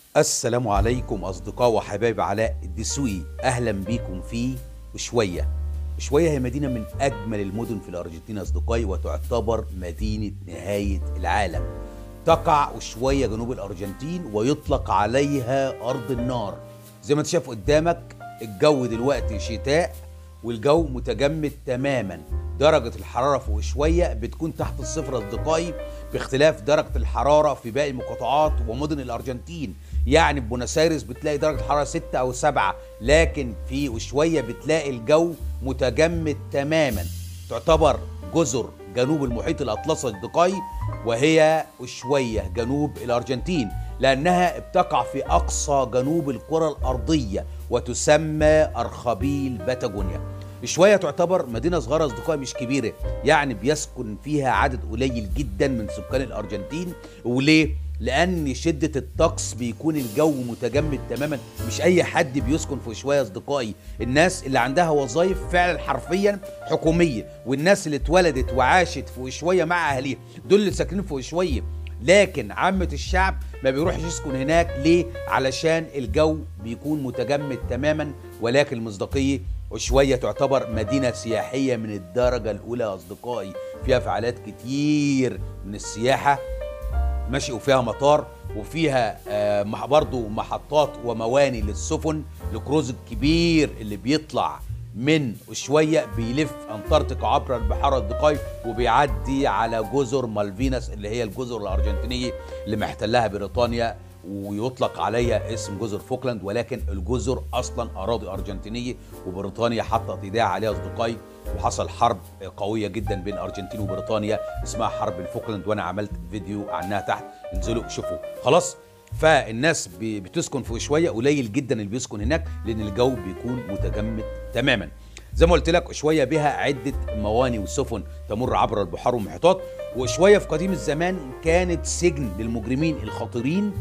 السلام عليكم أصدقاء وحبايب علاء الدسوقي، أهلا بيكم في أشوية. أشوية هي مدينة من أجمل المدن في الأرجنتين أصدقائي، وتعتبر مدينة نهاية العالم. تقع أشوية جنوب الأرجنتين ويطلق عليها أرض النار. زي ما أنت شايف قدامك الجو دلوقتي شتاء والجو متجمد تماما. درجة الحرارة في أشوية بتكون تحت الصفر أصدقائي، باختلاف درجة الحرارة في باقي المقاطعات ومدن الأرجنتين. يعني في بوناس ايرس بتلاقي درجة الحرارة 6 أو 7، لكن في أشوية بتلاقي الجو متجمد تماما. تعتبر جزر جنوب المحيط الأطلسي أصدقائي، وهي أشوية جنوب الأرجنتين، لأنها بتقع في أقصى جنوب الكرة الأرضية وتسمى أرخبيل باتاجونيا. أشوية تعتبر مدينة صغيرة أصدقائي، مش كبيرة، يعني بيسكن فيها عدد قليل جدا من سكان الأرجنتين. وليه؟ لأن شدة الطقس بيكون الجو متجمد تماما، مش أي حد بيسكن في أشوية أصدقائي. الناس اللي عندها وظائف فعلا حرفيا حكومية، والناس اللي اتولدت وعاشت في أشوية مع أهاليها، دول اللي ساكنين في أشوية. لكن عامة الشعب ما بيروحش يسكن هناك. ليه؟ علشان الجو بيكون متجمد تماما. ولكن المصداقية، أشوية تعتبر مدينة سياحية من الدرجة الأولى أصدقائي، فيها فعاليات كتير من السياحة ماشي، وفيها مطار، وفيها برضو محطات ومواني للسفن. الكروز الكبير اللي بيطلع من أشوية بيلف أنطاركتيكا عبر البحار أصدقائي، وبيعدي على جزر مالفيناس اللي هي الجزر الأرجنتينية اللي محتلها بريطانيا، ويطلق عليها اسم جزر فوكلاند، ولكن الجزر اصلا اراضي ارجنتينيه، وبريطانيا حطت ايديها عليها اصدقائي. وحصل حرب قويه جدا بين الارجنتين وبريطانيا اسمها حرب الفوكلاند، وانا عملت فيديو عنها تحت، انزلوا شوفوا. خلاص، فالناس بتسكن في أشوية قليل جدا اللي بيسكن هناك، لان الجو بيكون متجمد تماما. زي ما قلت لك أشوية بها عده مواني وسفن تمر عبر البحار والمحيطات. وأشوية في قديم الزمان كانت سجن للمجرمين الخطيرين،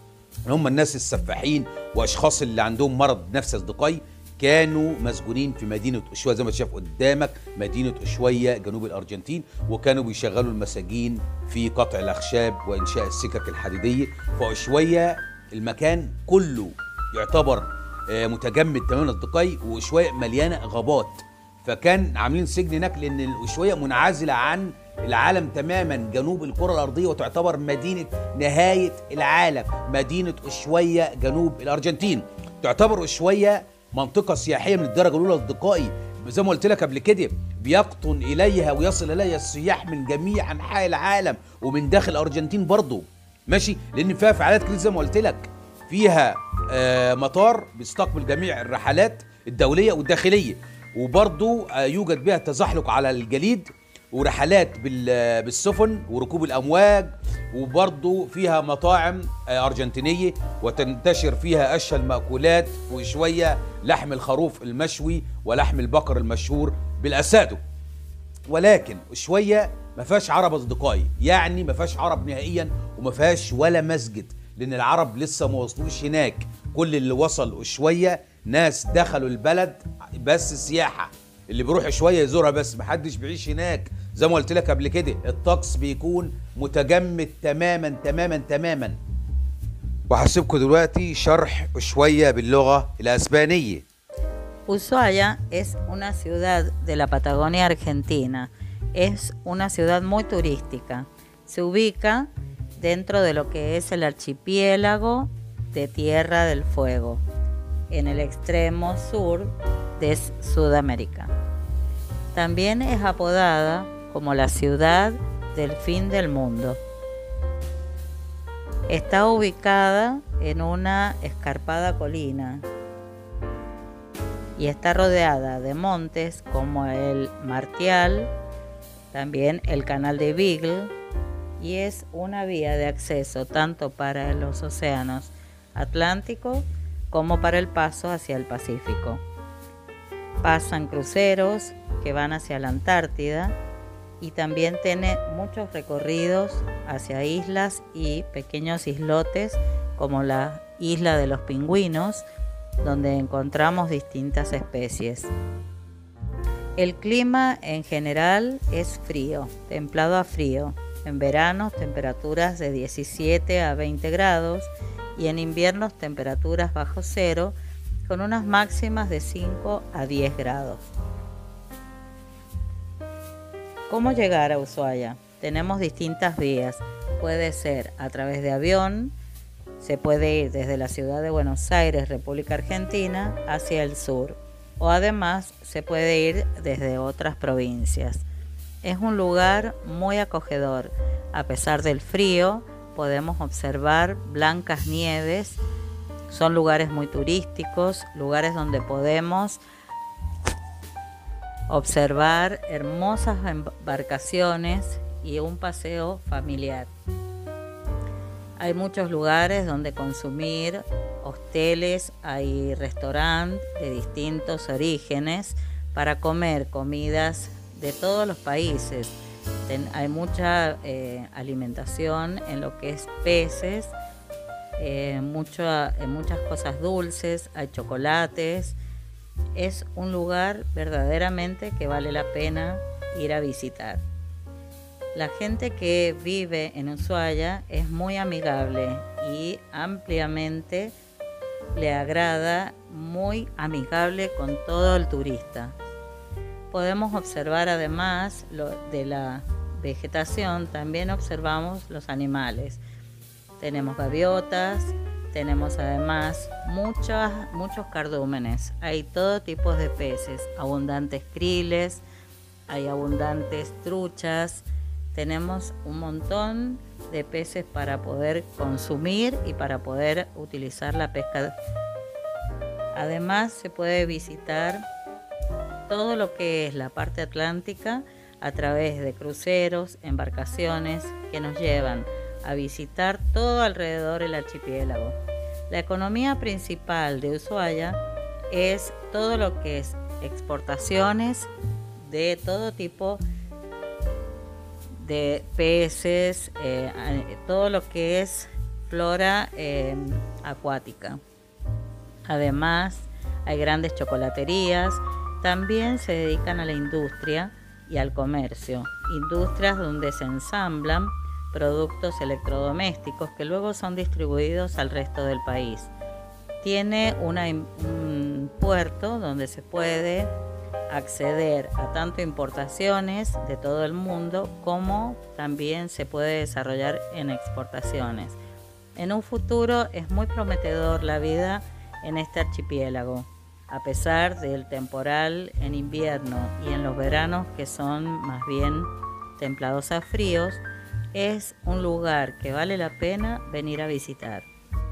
هم الناس السفاحين واشخاص اللي عندهم مرض نفسي اصدقائي، كانوا مسجونين في مدينه أشوية. زي ما شايف قدامك مدينه أشوية جنوب الارجنتين، وكانوا بيشغلوا المساجين في قطع الاخشاب وانشاء السكك الحديديه. فأشوية المكان كله يعتبر متجمد تماما اصدقائي، وأشوية مليانه غابات. فكان عاملين سجن هناك لان أشوية منعزله عن العالم تماما، جنوب الكرة الأرضية، وتعتبر مدينة نهاية العالم. مدينة أشوية جنوب الأرجنتين تعتبر أشوية منطقة سياحية من الدرجة الأولى أصدقائي. زي ما قلت لك قبل كده، بيقطن إليها ويصل إليها السياح من جميع أنحاء العالم ومن داخل الأرجنتين برضو، ماشي، لأن فيها فعاليات كتير. زي ما قلت لك فيها مطار بيستقبل جميع الرحلات الدولية والداخلية، وبرضو يوجد بها تزحلق على الجليد، ورحلات بالسفن وركوب الامواج. وبرضه فيها مطاعم ارجنتينيه، وتنتشر فيها اشهى المأكولات، وشويه لحم الخروف المشوي ولحم البقر المشهور بالاسادو. ولكن شويه ما فيهاش عرب اصدقائي، يعني ما فيهاش عرب نهائيا، وما فيهاش ولا مسجد، لان العرب لسه ما وصلوش هناك. كل اللي وصل شويه ناس دخلوا البلد بس سياحه، اللي بيروح شويه يزورها بس، محدش بيعيش هناك. زي ما قلت لك قبل كده الطقس بيكون متجمد تماما تماما تماما. وهسيبكم دلوقتي شرح شويه باللغه الاسبانيه. Ushuaia es una ciudad de la Patagonia Argentina. Es una ciudad muy turística. Se ubica dentro de lo que es el archipiélago de Tierra del Fuego, en el extremo sur de Sudamérica. También es apodada como la ciudad del fin del mundo. Está ubicada en una escarpada colina y está rodeada de montes como el Martial, también el Canal de Beagle, y es una vía de acceso tanto para los océanos Atlántico como para el paso hacia el Pacífico. Pasan cruceros que van hacia la Antártida, y también tiene muchos recorridos hacia islas y pequeños islotes como la isla de los pingüinos, donde encontramos distintas especies. El clima en general es frío, templado a frío. En verano temperaturas de 17 a 20 grados y en inviernos temperaturas bajo cero con unas máximas de 5 a 10 grados. ¿Cómo llegar a Ushuaia? Tenemos distintas vías. Puede ser a través de avión, se puede ir desde la ciudad de Buenos Aires, República Argentina, hacia el sur, o además se puede ir desde otras provincias. Es un lugar muy acogedor. A pesar del frío, podemos observar blancas nieves. Son lugares muy turísticos, lugares donde podemos observar hermosas embarcaciones y un paseo familiar. Hay muchos lugares donde consumir, hosteles, hay restaurantes de distintos orígenes para comer comidas de todos los países. Hay mucha alimentación en lo que es peces, muchas cosas dulces, hay chocolates. Es un lugar verdaderamente que vale la pena ir a visitar. La gente que vive en Ushuaia es muy amigable y ampliamente le agrada, muy amigable con todo el turista. Podemos observar además de la vegetación, también observamos los animales. Tenemos gaviotas, tenemos además muchos cardúmenes. Hay todo tipo de peces, abundantes kriles, hay abundantes truchas. Tenemos un montón de peces para poder consumir y para poder utilizar la pesca. Además se puede visitar todo lo que es la parte atlántica a través de cruceros, embarcaciones que nos llevan a visitar todo alrededor del archipiélago. La economía principal de Ushuaia es todo lo que es exportaciones de todo tipo de peces, todo lo que es flora acuática. Además, hay grandes chocolaterías. También se dedican a la industria y al comercio. Industrias donde se ensamblan productos electrodomésticos que luego son distribuidos al resto del país. Tiene un puerto donde se puede acceder a tanto importaciones de todo el mundo como también se puede desarrollar en exportaciones. En un futuro es muy prometedor la vida en este archipiélago, a pesar del temporal en invierno y en los veranos que son más bien templados a fríos. Es un lugar que vale la pena venir a visitar.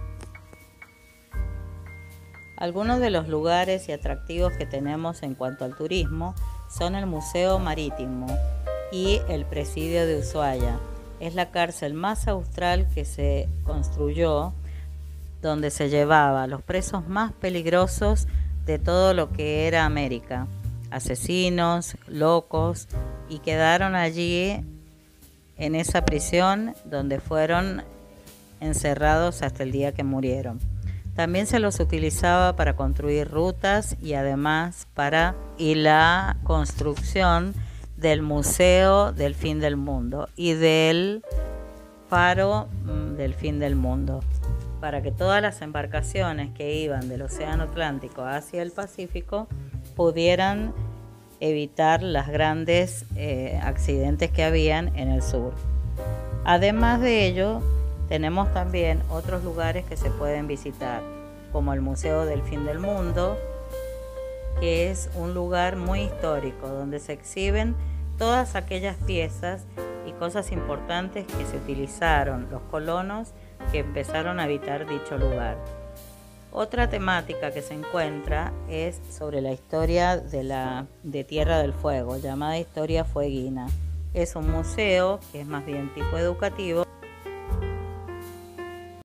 Algunos de los lugares y atractivos que tenemos en cuanto al turismo son el Museo Marítimo y el Presidio de Ushuaia. Es la cárcel más austral que se construyó, donde se llevaba a los presos más peligrosos de todo lo que era América, asesinos, locos, y quedaron allí en esa prisión donde fueron encerrados hasta el día que murieron. También se los utilizaba para construir rutas y además para la construcción del Museo del Fin del Mundo y del Faro del Fin del Mundo, para que todas las embarcaciones que iban del Océano Atlántico hacia el Pacífico pudieran evitar los grandes accidentes que habían en el sur. Además de ello, tenemos también otros lugares que se pueden visitar, como el Museo del Fin del Mundo, que es un lugar muy histórico, donde se exhiben todas aquellas piezas y cosas importantes que se utilizaron los colonos que empezaron a habitar dicho lugar. Otra temática que se encuentra es sobre la historia de Tierra del Fuego, llamada Historia Fueguina. Es un museo que es más bien tipo educativo,